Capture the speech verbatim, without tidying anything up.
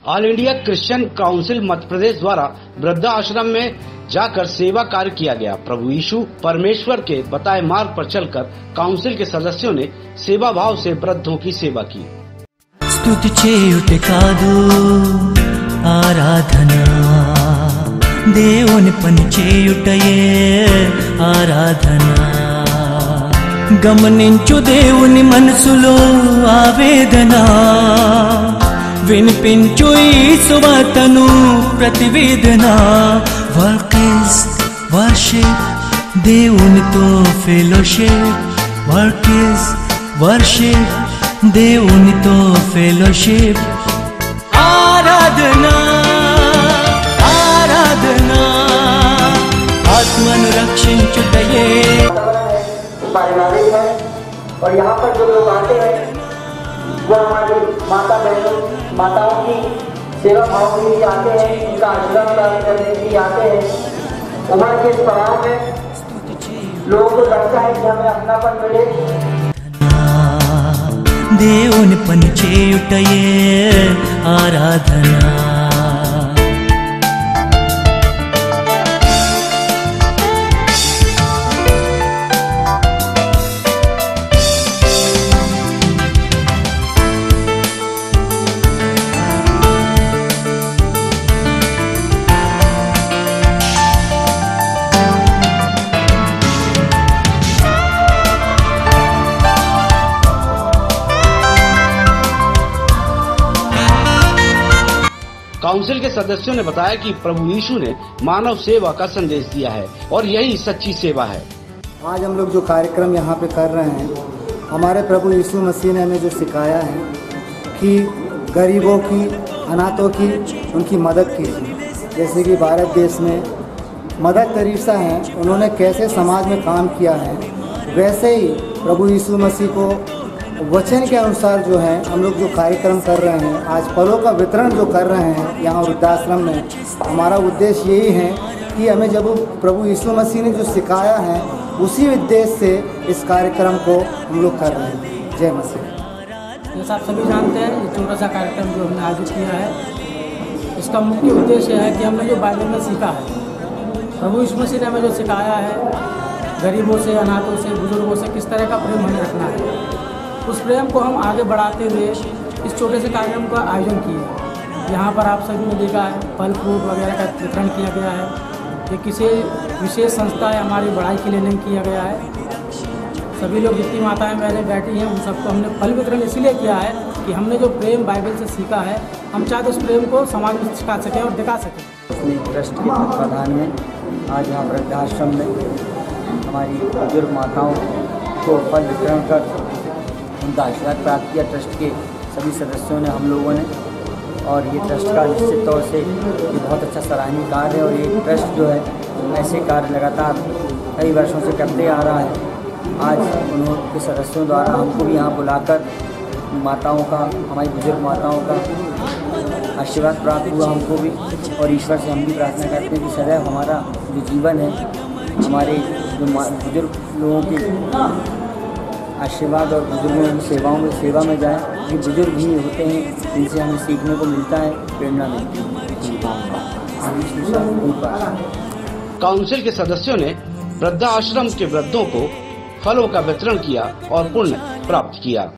All India Christian council Madhya Pradesh द्वारा वृद्धाश्रम में जाकर सेवा कार्य किया गया। प्रभु यीशु परमेश्वर के बताए मार्ग पर चलकर काउंसिल के सदस्यों ने सेवा भाव से वृद्धों की सेवा की। स्तुति చేయుటే కాదు ఆరాధన దేవుని పని చేయుటయే ఆరాధన గమనించు దేవుని మనసులో ఆవేదన వినిపించు ఈ సువార్తను ప్రతివేదన వర్క్ ఇస్ వర్షిప్ దేవునితో ఫెలోషిప్ వర్క్ ఇస్ వర్షిప్ దేవునితో ఫెలోషిప్ ఆరాధనా ఆరాధనా ఆత్మను రక్షించుటయే पारिवारिक है। और यहाँ पर जो लोग आते हैं वो हमारी माता बहनों माताओं की सेवा भाव के लिए आते हैं, उनका आशीर्वाद प्राप्त करने के लिए आते हैं। उम्र के इस पड़ाव में लोगों को लगता है कि हमें अपनापन मिले। దేవుని పని చేయుటయే ఆరాధన काउंसिल के सदस्यों ने बताया कि प्रभु यीशु ने मानव सेवा का संदेश दिया है और यही सच्ची सेवा है। आज हम लोग जो कार्यक्रम यहाँ पे कर रहे हैं, हमारे प्रभु यीशु मसीह ने हमें जो सिखाया है कि गरीबों की, अनाथों की, उनकी मदद कीजिए। जैसे कि भारत देश में मदर टेरेसा हैं, उन्होंने कैसे समाज में काम किया है, वैसे ही प्रभु यीशु मसीह को वचन के अनुसार जो है हम लोग जो कार्यक्रम कर रहे हैं, आज फलों का वितरण जो कर रहे हैं यहाँ वृद्धाश्रम में, हमारा उद्देश्य यही है कि हमें जब प्रभु यीशु मसीह ने जो सिखाया है उसी उद्देश्य से इस कार्यक्रम को हम लोग कर रहे हैं। जय मसीह। जैसा आप सभी जानते हैं, ये छोटा सा कार्यक्रम जो हमने आयोजित किया है, इसका मुख्य उद्देश्य है कि हमने जो बाइबल में सीखा है, प्रभु यीशु मसीह ने हमें जो सिखाया है, गरीबों से, अनाथों से, बुजुर्गों से किस तरह का प्रेम हमें रखना है, उस प्रेम को हम आगे बढ़ाते हुए इस छोटे से कार्यक्रम का आयोजन किए। यहाँ पर आप सभी ने देखा है फल फ्रूट वगैरह का वितरण किया गया है। ये किसी विशेष संस्था या हमारी बढ़ाई के लिए नहीं किया गया है। सभी लोग जितनी माताएं पहले बैठी हैं उन सबको हमने फल वितरण इसीलिए किया है कि हमने जो प्रेम बाइबल से सीखा है, हम चाहते उस प्रेम को समाज में सिखा सकें और दिखा सकें। अपने ट्रस्ट के तत्वाधान में आज यहाँ वृद्धाश्रम में हमारी बुजुर्ग माताओं को फल वितरण कर उनका आशीर्वाद प्राप्त किया ट्रस्ट के सभी सदस्यों ने, हम लोगों ने। और ये ट्रस्ट का निश्चित तौर से ये बहुत अच्छा सराहनीय कार्य है और ये ट्रस्ट जो है ऐसे कार्य लगातार कई वर्षों से करते आ रहा है। आज उनके सदस्यों द्वारा हमको भी यहाँ बुलाकर माताओं का, हमारी बुजुर्ग माताओं का आशीर्वाद प्राप्त हुआ हमको भी। और ईश्वर से हम भी प्रार्थना करते हैं कि सदैव हमारा जो जीवन है, हमारे जो बुजुर्ग लोगों के आशीर्वाद और बुजुर्गों की सेवाओं में सेवा में जाए। ये बुजुर्ग ही होते हैं जिनसे हमें सीखने को मिलता है, प्रेरणा मिलती है। काउंसिल के सदस्यों ने वृद्धाश्रम के वृद्धों को फलों का वितरण किया और पुण्य प्राप्त किया।